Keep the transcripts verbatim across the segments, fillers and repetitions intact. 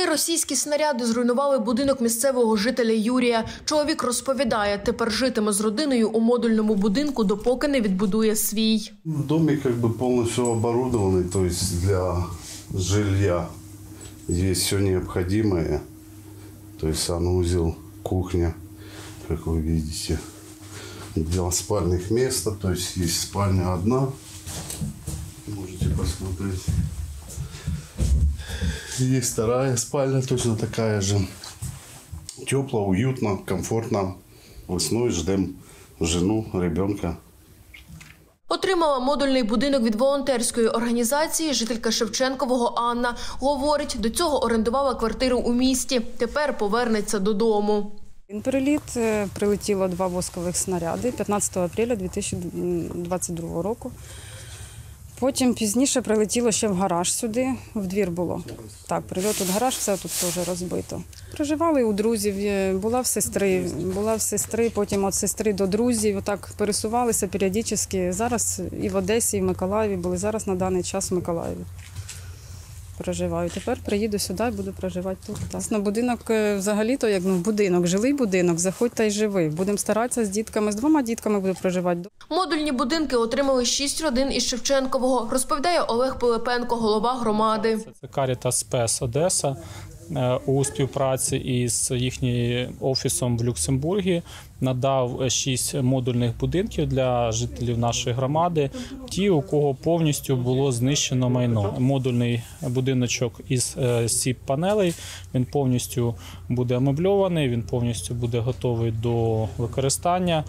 російські снаряди зруйнували будинок місцевого жителя Юрія. Чоловік розповідає, тепер житиме з родиною у модульному будинку, допоки не відбудує свій. Домик как бы полностью оборудованный, то есть для жилья. Есть все необходимое, то есть санузел, кухня, как вы видите, для спальных мест, то есть есть спальня одна, можете посмотреть. Есть вторая спальня, точно такая же. Тепло, уютно, комфортно. Весной ждем жену, ребенка. Отримала модульний будинок від волонтерської організації жителька Шевченкового Анна. Говорить, до цього орендувала квартиру у місті. Тепер повернеться додому. Переліт прилетіло два воскових снаряди п'ятнадцятого апреля дві тисячі двадцять другого року. Потім пізніше прилетіло ще в гараж сюди, в двір було. Так, прильот в гараж, все тут теж розбито. Проживали у друзів, була в сестри, була в сестри, потім від сестри до друзів. Отак пересувалися періодично. Зараз і в Одесі, і в Миколаєві були, зараз на даний час в Миколаєві проживаю. Тепер приїду сюди і буду проживати тут. Так. На будинок взагалі-то, як ну, будинок, жилий будинок, заходь та й живи. Будемо старатися з дітками, з двома дітками буду проживати. Модульні будинки отримали шість родин із Шевченкового, розповідає Олег Пилипенко, голова громади. Це Caritas Спес Одеса у співпраці із їхнім офісом в Люксембургі надав шість модульних будинків для жителів нашої громади, ті, у кого повністю було знищено майно. Модульний будиночок із сіп-панелей, він повністю буде амебльований, він повністю буде готовий до використання.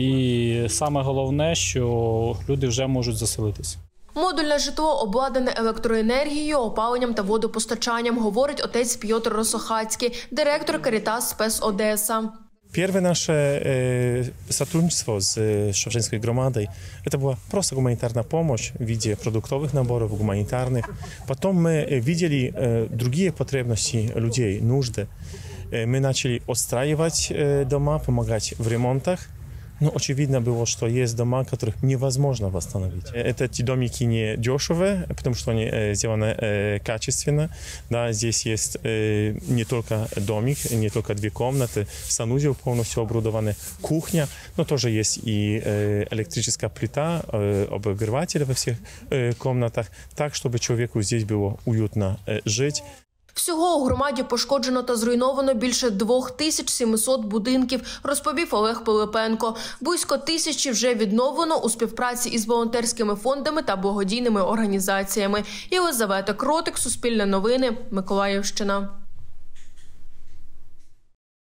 І саме головне, що люди вже можуть заселитися. Модульне житло обладнане електроенергією, опаленням та водопостачанням, говорить отець Пьотр Росохацький, директор Caritas Спес Одеса. Первое наше э, сотрудничество с Шевченской громадой – это была просто гуманитарная помощь в виде продуктовых наборов, гуманитарных. Потом мы видели э, другие потребности людей, нужды. Э, мы начали отстраивать э, дома, помогать в ремонтах. Но очевидно было, что есть дома, которых невозможно восстановить. Это эти домики не дешевые, потому что они э, сделаны э, качественно. Да, здесь есть э, не только домик, не только две комнаты, санузел полностью оборудованный, кухня, но тоже есть и э, электрическая плита, э, обогреватель во всех э, комнатах, так, чтобы человеку здесь было уютно э, жить. Всього у громаді пошкоджено та зруйновано більше двох тисяч сімсот будинків, розповів Олег Пилипенко. Близько тисячі вже відновлено у співпраці із волонтерськими фондами та благодійними організаціями. Єлизавета Кротик, Суспільне новини, Миколаївщина.